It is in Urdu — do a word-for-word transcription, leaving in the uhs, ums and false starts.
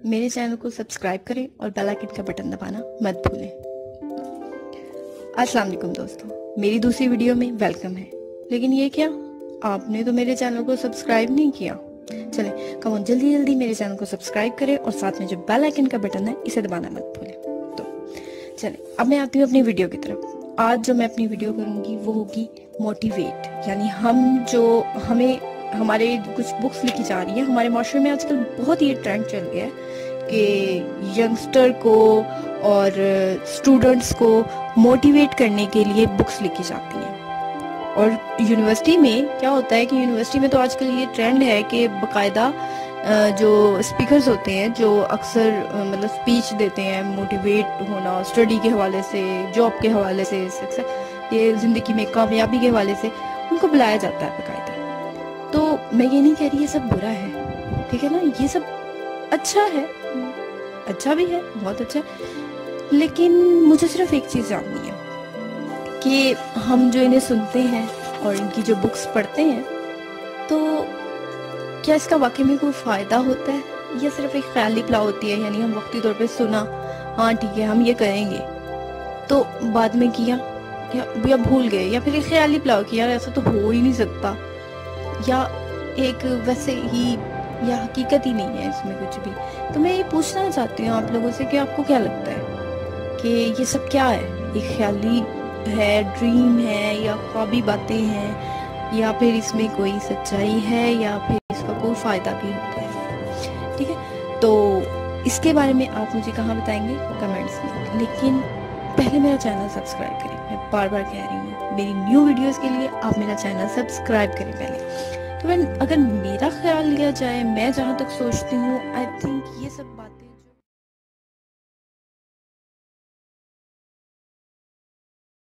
میرے چینل کو سبسکرائب کریں اور بیل آئکن کا بٹن دبانا مت بھولیں۔ السلام علیکم دوستو، میری دوسری ویڈیو میں ویلکم ہے۔ لیکن یہ کیا، آپ نے تو میرے چینل کو سبسکرائب نہیں کیا؟ چلیں کم آن، جلدی جلدی میرے چینل کو سبسکرائب کریں اور ساتھ میں جو بیل آئکن کا بٹن ہے اسے دبانا مت بھولیں۔ تو چلیں اب میں آتی ہوں اپنی ویڈیو کی طرف۔ آج جو میں اپنی ویڈیو کروں گی وہ ہوگی موٹیویٹ، یعنی ہم جو ہمیں ہمارے کچھ بکس لکھی جا رہی ہیں۔ ہمارے معاشرے میں آج کل بہت یہ ٹرینڈ چل گیا ہے کہ ینگسٹر کو اور اسٹوڈنٹس کو موٹیویٹ کرنے کے لیے بکس لکھی جاتی ہیں۔ اور یونیورسٹی میں کیا ہوتا ہے کہ یونیورسٹی میں تو آج کل یہ ٹرینڈ ہے کہ باقاعدہ جو اسپیکرز ہوتے ہیں جو اکثر مطلب اسپیچ دیتے ہیں، موٹیویٹ ہونا اسٹڈی کے حوالے سے، جاب کے حوالے سے، یہ زندگی میں کامیابی کے حوالے سے، ان کو بلایا جاتا ہے باقاعدہ۔ تو میں یہ نہیں کہہ رہی یہ سب برا ہے، ٹھیک ہے نا، یہ سب اچھا ہے، اچھا بھی ہے، بہت اچھا ہے، لیکن مجھے صرف ایک چیز جاننی ہے کہ ہم جو انہیں سنتے ہیں اور ان کی جو بکس پڑھتے ہیں تو کیا اس کا واقعی میں کوئی فائدہ ہوتا ہے یا صرف ایک خیالی پلا ہوتی ہے؟ یعنی ہم وقتی طور پہ سنا، ہاں ٹھیک ہے ہم یہ کریں گے، تو بعد میں کیا یا بھول گئے، یا پھر ایک خیالی پلاؤ کہ یار ایسا تو ہو ہی نہیں سکتا، یا ایک ویسے ہی، یا حقیقت ہی نہیں ہے اس میں کچھ بھی۔ تو میں یہ پوچھنا چاہتی ہوں آپ لوگوں سے کہ آپ کو کیا لگتا ہے کہ یہ سب کیا ہے؟ ایک خیالی ہے، ڈریم ہے، یا خوابی باتیں ہیں، یا پھر اس میں کوئی سچائی ہے، یا پھر اس کا کوئی فائدہ بھی ہوتا ہے؟ ٹھیک ہے، تو اس کے بارے میں آپ مجھے کہاں بتائیں گے؟ کمنٹس میں۔ لیکن پہلے میرا چینل سبسکرائب کریں، میں بار بار کہہ رہی ہوں، میری نیو ویڈیوز کے لیے آپ میرا چینل سبسکرائب کریں پہلے۔ تو اگر میرا خیال لیا جائے، میں جہاں تک سوچتی ہوں، آئی تھنک یہ سب باتیں